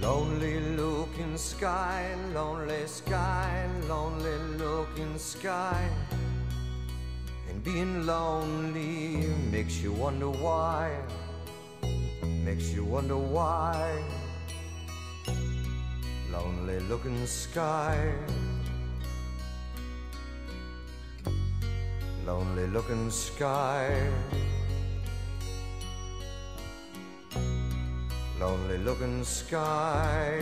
Lonely looking sky, lonely sky, lonely looking sky. And being lonely makes you wonder why, makes you wonder why. Lonely looking sky, lonely looking sky. Lonely looking sky.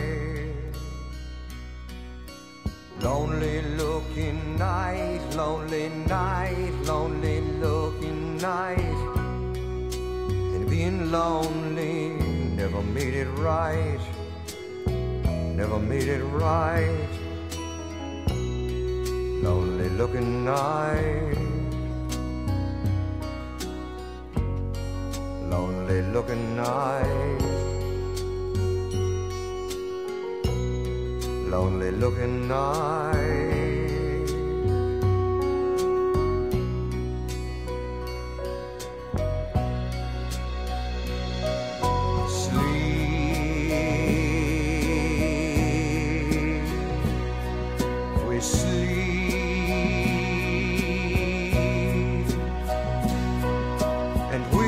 Lonely looking night, lonely night, lonely looking night. And being lonely never made it right, never made it right. Lonely looking night, lonely looking night. Lonely looking night. Sleep, we sleep, and we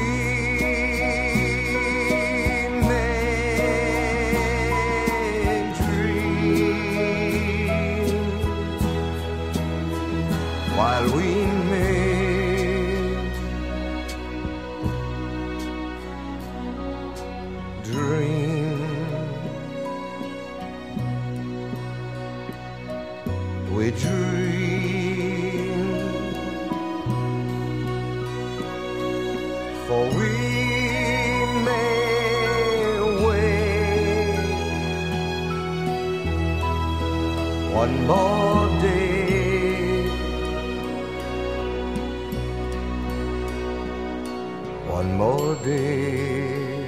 while we may dream, we dream, for we may wait one more day. One more day.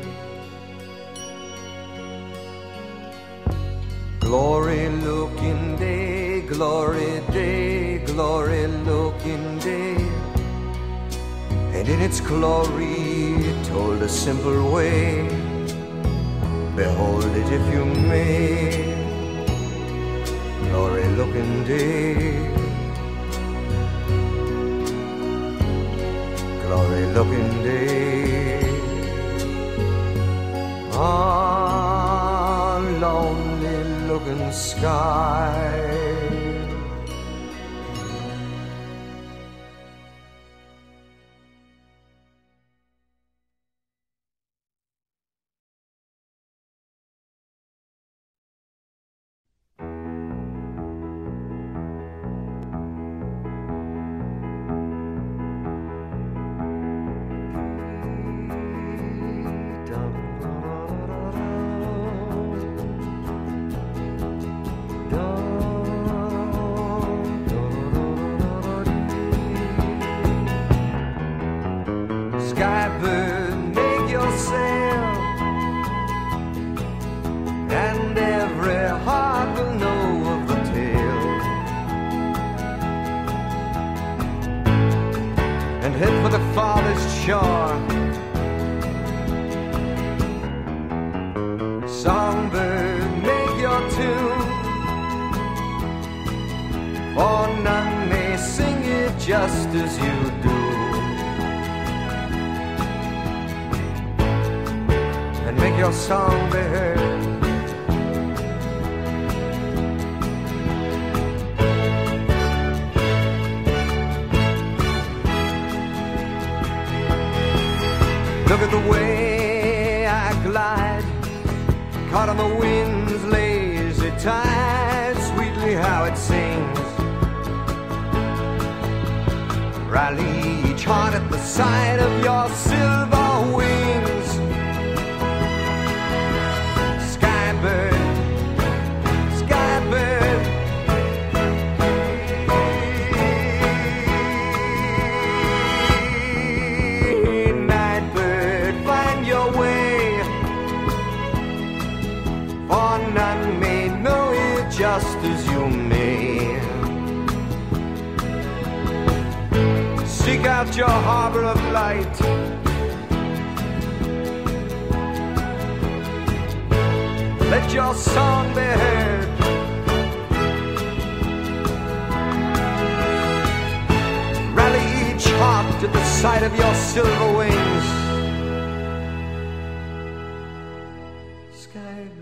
Glory looking day, glory day, glory looking day. And in its glory told a simple way, behold it if you may. Glory looking day, glory looking day. Ah, lonely looking sky. Skybird, make yourself, and every heart will know of the tale, and head for the farthest shore. Songbird, make your tune, for none may sing it just as you do. Make your song be heard. Look at the way I glide, caught on the wind's lazy tide, sweetly how it sings. Rally each heart at the sight of your silver wings. Skybird, nightbird, find your way, for none may know it just as you may. Seek out your harbor of light, let your song be heard. Rally each heart to the sight of your silver wings. Skybird.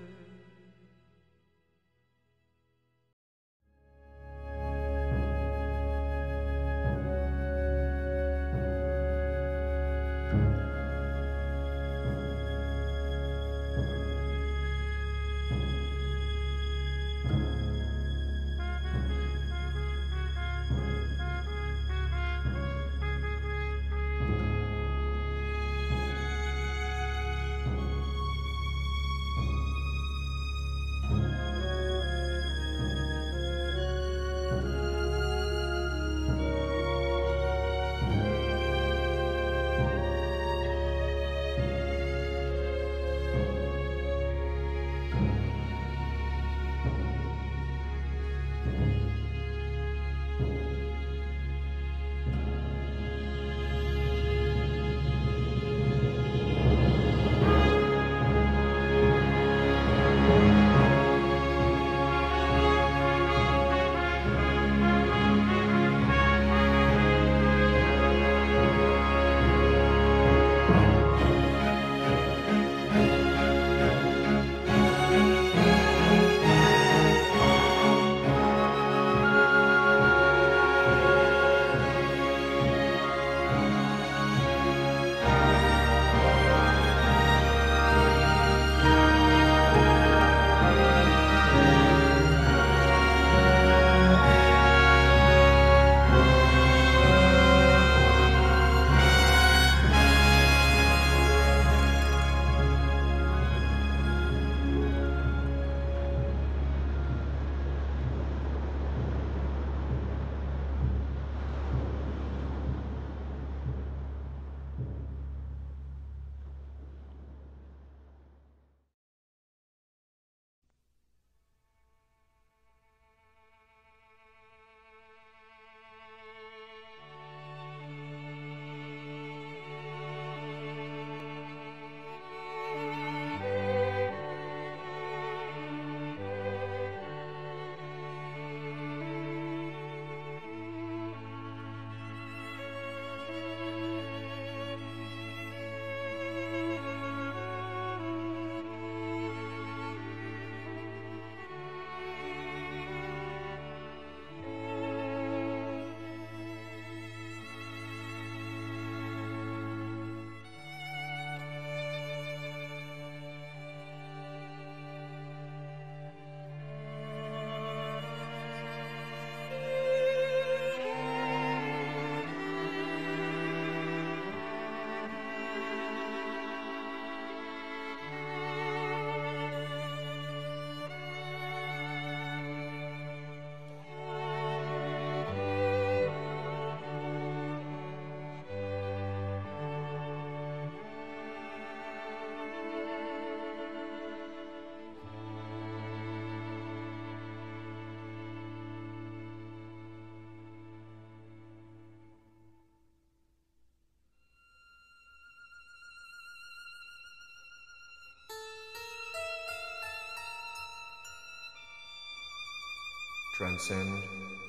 Transcend,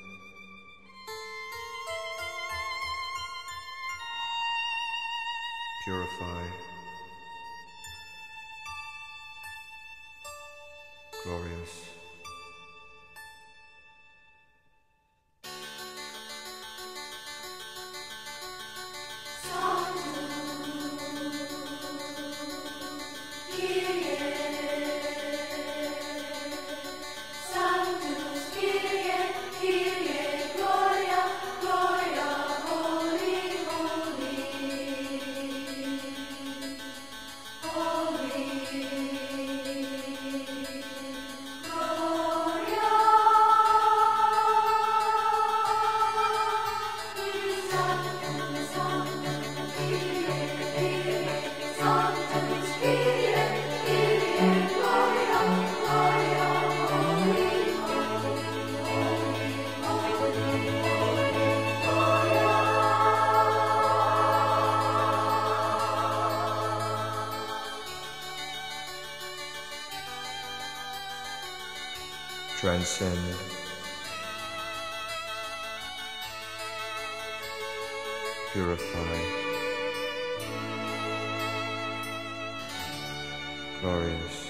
purify, glorious. Gloria, transcend, purify, glorious.